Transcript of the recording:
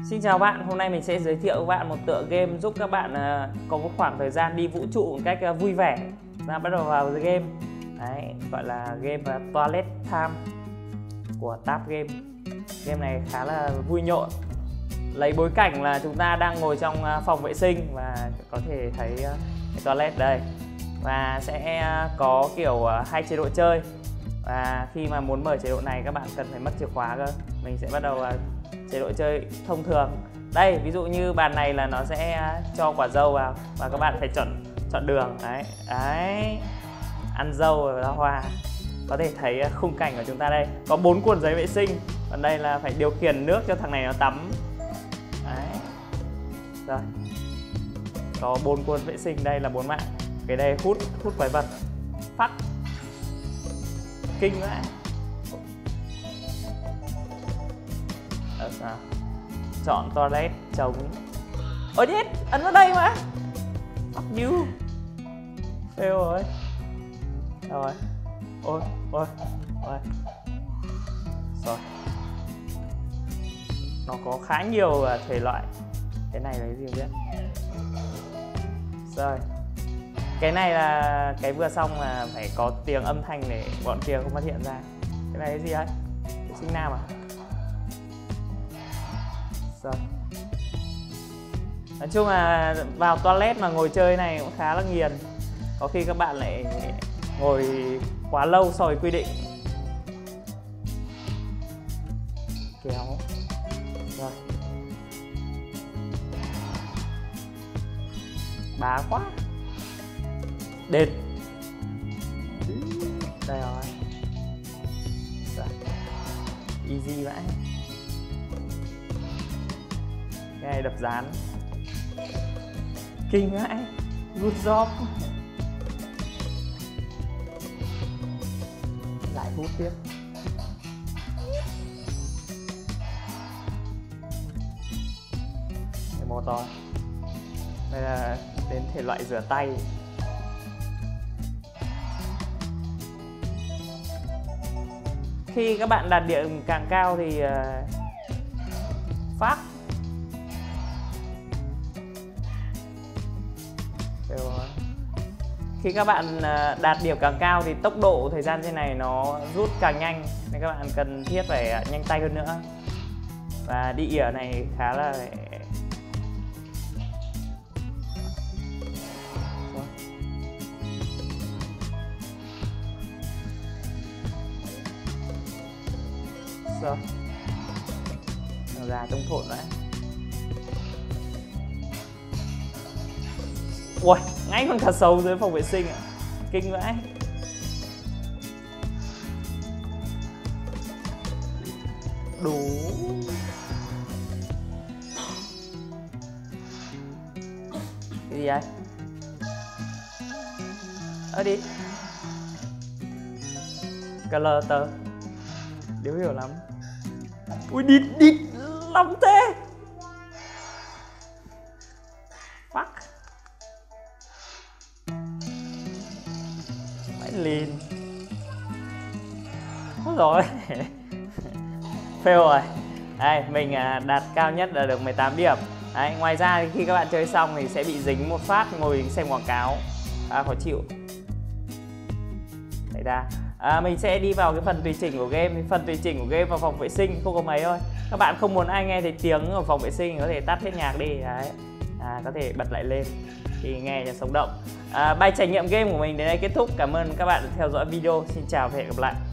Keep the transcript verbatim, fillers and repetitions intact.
Xin chào bạn, hôm nay mình sẽ giới thiệu với bạn một tựa game giúp các bạn có một khoảng thời gian đi vũ trụ một cách vui vẻ. Ra bắt đầu vào game. Đấy, gọi là game Toilet Time của Tab Game. Game này khá là vui nhộn. Lấy bối cảnh là chúng ta đang ngồi trong phòng vệ sinh và có thể thấy cái toilet đây. Và sẽ có kiểu hai chế độ chơi. Và khi mà muốn mở chế độ này các bạn cần phải mất chìa khóa cơ. Mình sẽ bắt đầu chế độ chơi thông thường. Đây, ví dụ như bàn này là nó sẽ cho quả dâu vào và các bạn phải chọn chọn đường. Đấy, đấy. Ăn dâu và ra hoa. Có thể thấy khung cảnh của chúng ta đây. Có bốn cuộn giấy vệ sinh. Còn đây là phải điều khiển nước cho thằng này nó tắm. Đấy. Rồi. Có bốn cuộn vệ sinh, đây là bốn mạng. Cái đây hút hút quái vật. Phát. Kinh quá. Ở sao? Chọn toilet chống. Ôi chết, ấn vào đây mà. Fuck you. Fail rồi. Rồi. Ôi, ôi, ôi. Rồi. Nó có khá nhiều thể loại. Cái này là cái gì không biết. Rồi. Cái này là cái vừa xong là phải có tiếng âm thanh để bọn kia không phát hiện ra. Cái này cái gì đấy? Sinh nam à? Rồi. Nói chung là vào toilet mà ngồi chơi này cũng khá là nghiền. Có khi các bạn lại ngồi quá lâu so với quy định. Kéo. Rồi. Bá quá. Đệt. Đây rồi. Rồi. Easy vậy. Cái này đập dán. Kinh vãi. Good job. Lại hút tiếp. Cái mô to. Đây là đến thể loại rửa tay. Khi các bạn đạt điểm càng cao thì uh, phát. Khi các bạn uh, đạt điểm càng cao thì tốc độ thời gian trên này nó rút càng nhanh. Nên các bạn cần thiết phải nhanh tay hơn nữa. Và đi ỉa này khá là rồi. Nó ra trong thộn đấy. Ui, ngay con cá sấu dưới phòng vệ sinh ạ. Kinh vãi. Đủ. Cái gì vậy? Ơ đi. Color tờ. Đéo hiểu lắm. Ui địt địt lắm thế. Fuck. Mãi lìn. Ôi rồi. Fail rồi. Đây, mình đạt cao nhất là được mười tám điểm. Đấy, ngoài ra thì khi các bạn chơi xong thì sẽ bị dính một phát ngồi xem quảng cáo. À, khó chịu. Xảy ra. À, mình sẽ đi vào cái phần tùy chỉnh của game. Phần tùy chỉnh của game vào phòng vệ sinh không có mấy thôi. Các bạn không muốn ai nghe thấy tiếng ở phòng vệ sinh có thể tắt hết nhạc đi. Đấy. À, có thể bật lại lên thì nghe cho sống động. À, bài trải nghiệm game của mình đến đây kết thúc. Cảm ơn các bạn đã theo dõi video. Xin chào và hẹn gặp lại.